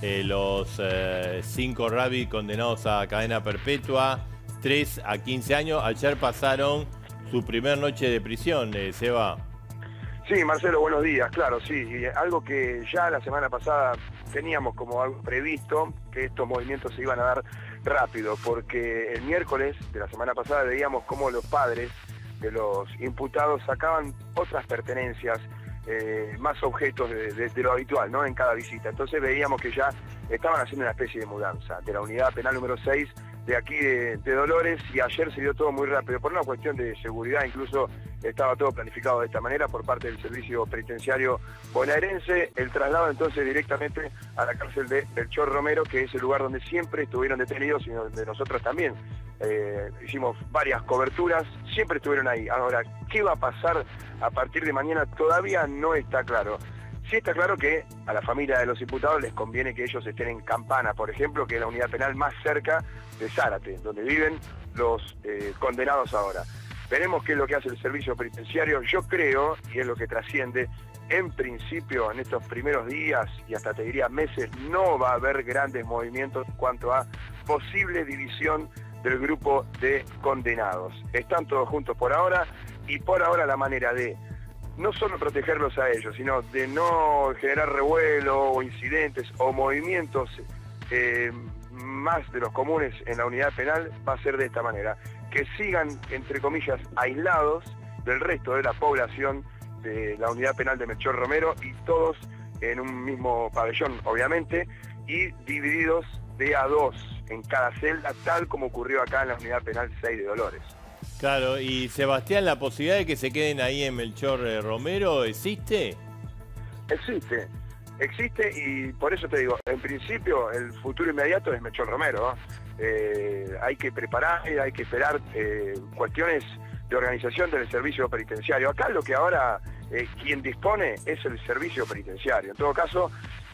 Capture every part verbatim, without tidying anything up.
eh, los eh, cinco Rabbi condenados a cadena perpetua, tres a quince años. Ayer pasaron su primer noche de prisión, eh, Seba. Sí, Marcelo, buenos días. Claro, sí, algo que ya la semana pasada teníamos como algo previsto, que estos movimientos se iban a dar rápido, porque el miércoles de la semana pasada veíamos cómo los padres de los imputados sacaban otras pertenencias, eh, más objetos de, de, de lo habitual, ¿no?, en cada visita. Entonces veíamos que ya estaban haciendo una especie de mudanza de la unidad penal número seis de aquí de, de Dolores, y ayer se dio todo muy rápido, por una cuestión de seguridad. Incluso estaba todo planificado de esta manera por parte del servicio penitenciario bonaerense. El traslado entonces directamente a la cárcel de Melchor Romero, que es el lugar donde siempre estuvieron detenidos y donde nosotros también eh, hicimos varias coberturas, siempre estuvieron ahí. Ahora, ¿qué va a pasar a partir de mañana? Todavía no está claro. Sí está claro que a la familia de los imputados les conviene que ellos estén en Campana, por ejemplo, que es la unidad penal más cerca de Zárate, donde viven los eh, condenados ahora. Veremos qué es lo que hace el servicio penitenciario. Yo creo, y es lo que trasciende, en principio en estos primeros días y hasta te diría meses, no va a haber grandes movimientos en cuanto a posible división del grupo de condenados. Están todos juntos por ahora, y por ahora la manera de no solo protegerlos a ellos, sino de no generar revuelo o incidentes o movimientos eh, más de los comunes en la unidad penal, va a ser de esta manera: que sigan, entre comillas, aislados del resto de la población de la unidad penal de Melchor Romero, y todos en un mismo pabellón, obviamente, y divididos de a dos en cada celda, tal como ocurrió acá en la unidad penal seis de Dolores. Claro, y Sebastián, ¿la posibilidad de que se queden ahí en Melchor eh, Romero existe? Existe, existe, y por eso te digo, en principio el futuro inmediato es Melchor Romero, ¿no? Eh, hay que preparar, hay que esperar eh, cuestiones de organización del servicio penitenciario. Acá lo que ahora eh, quien dispone es el servicio penitenciario. En todo caso,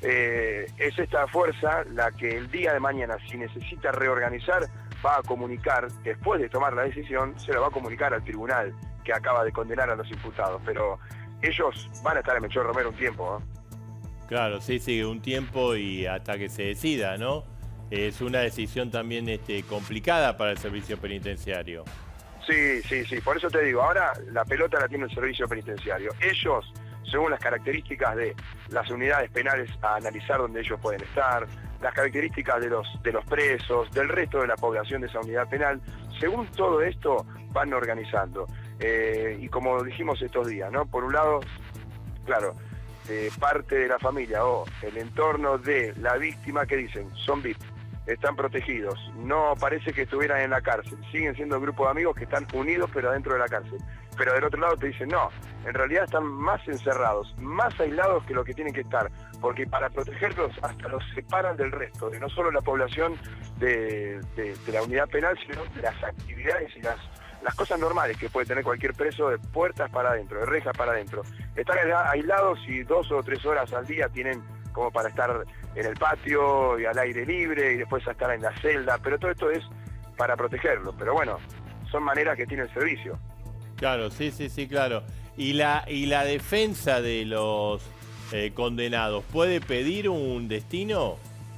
eh, es esta fuerza la que el día de mañana, si necesita reorganizar, va a comunicar, después de tomar la decisión, se lo va a comunicar al tribunal que acaba de condenar a los imputados. Pero ellos van a estar en Melchor Romero un tiempo, ¿no? Claro, sí, sí, un tiempo y hasta que se decida, ¿no? Es una decisión también este, complicada para el servicio penitenciario. Sí, sí, sí, por eso te digo, ahora la pelota la tiene el servicio penitenciario. Ellos, según las características de las unidades penales a analizar donde ellos pueden estar, las características de los, de los presos, del resto de la población de esa unidad penal, según todo esto van organizando. Eh, y como dijimos estos días, ¿no? Por un lado, claro, eh, parte de la familia o el entorno de la víctima que dicen, son V I P, están protegidos, no parece que estuvieran en la cárcel, siguen siendo un grupo de amigos que están unidos pero adentro de la cárcel. Pero del otro lado te dicen, no, en realidad están más encerrados, más aislados que lo que tienen que estar, porque para protegerlos hasta los separan del resto, de no solo la población de, de, de la unidad penal, sino de las actividades y las, las cosas normales que puede tener cualquier preso, de puertas para adentro, de rejas para adentro. Están aislados y dos o tres horas al día tienen como para estar en el patio y al aire libre, y después a estar en la celda, pero todo esto es para protegerlo. Pero bueno, son maneras que tiene el servicio. Claro, sí, sí, sí, claro. ¿Y la, y la defensa de los eh, condenados puede pedir un destino?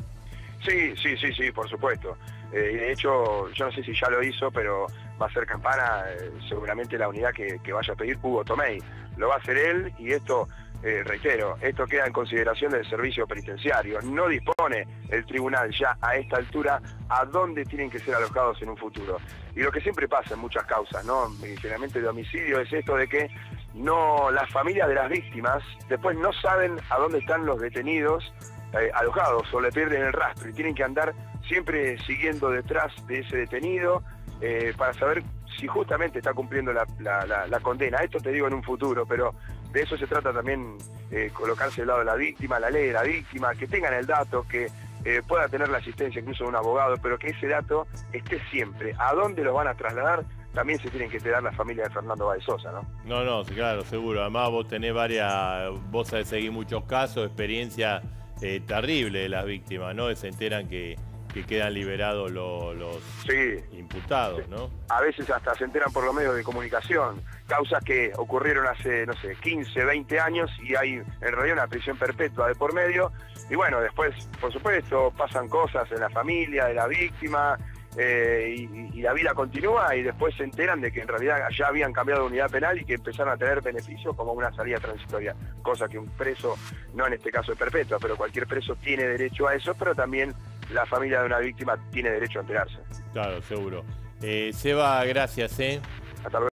Sí, sí, sí, sí, por supuesto. Eh, de hecho, yo no sé si ya lo hizo, pero va a ser Campana, eh, seguramente la unidad que, que vaya a pedir Hugo Tomei. Lo va a hacer él, y esto, eh, reitero, esto queda en consideración del servicio penitenciario. No dispone el tribunal ya a esta altura a dónde tienen que ser alojados en un futuro. Y lo que siempre pasa en muchas causas, ¿no?, generalmente de homicidio, es esto de que no, las familias de las víctimas después no saben a dónde están los detenidos eh, alojados, o le pierden el rastro y tienen que andar siempre siguiendo detrás de ese detenido eh, para saber si justamente está cumpliendo la, la, la, la condena. Esto te digo en un futuro, pero de eso se trata también, eh, colocarse del lado de la víctima, la ley de la víctima, que tengan el dato, que eh, pueda tener la asistencia incluso de un abogado, pero que ese dato esté siempre. ¿A dónde lo van a trasladar? También se tienen que enterar la familia de Fernando Báez Sosa, ¿no? No, no, claro, seguro. Además vos tenés varias, vos sabés seguir muchos casos, experiencia eh, terrible de las víctimas, ¿no? Se enteran que, que quedan liberados lo- los Sí. imputados, ¿no? A veces hasta se enteran por los medios de comunicación, causas que ocurrieron hace, no sé, quince, veinte años y hay en realidad una prisión perpetua de por medio. Y bueno, después, por supuesto, pasan cosas en la familia de la víctima eh, y, y la vida continúa y después se enteran de que en realidad ya habían cambiado de unidad penal y que empezaron a tener beneficios como una salida transitoria, cosa que un preso, no en este caso es perpetua, pero cualquier preso tiene derecho a eso, pero también la familia de una víctima tiene derecho a enterarse. Claro, seguro. Eh, Seba, gracias, ¿eh? Hasta luego.